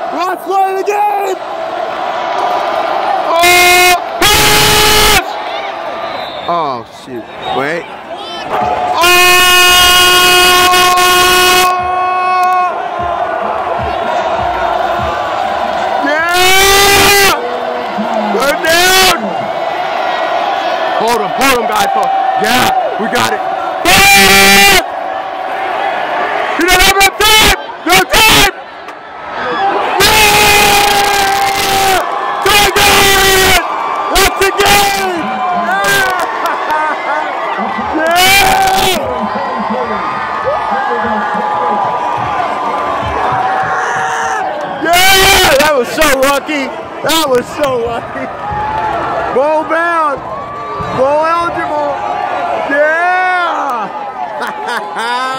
Last play of the game! Oh, shoot. Wait. Oh! Yeah! Put down! Hold him, guys. Yeah, we got it. You don't have enough time! No time! Yeah! Tiger! That's the game! Yeah! That was so lucky. That was so lucky. Bowl bound. Bowl eligible. Yeah!